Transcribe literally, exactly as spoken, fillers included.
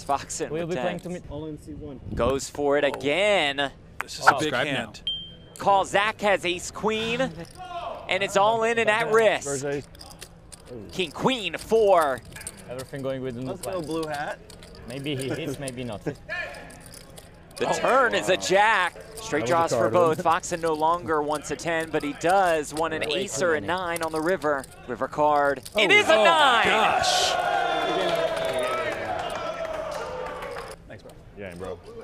Foxen We'll with be playing that. to mid. All in C one. Goes for it Oh. again. This is Oh, a big scribe hand. Call Zack has ace queen, and it's all in and at risk. King queen four. Everything going within the Let's go, plan. blue hat. Maybe he hits, maybe not. The turn is a jack. Straight That was draws a for card, both. wasn't Foxen no longer wants a ten, but he does want an Way ace too or a many. nine on the river. River card. It Oh, is a Oh nine! gosh. Thanks, bro. Yeah, bro.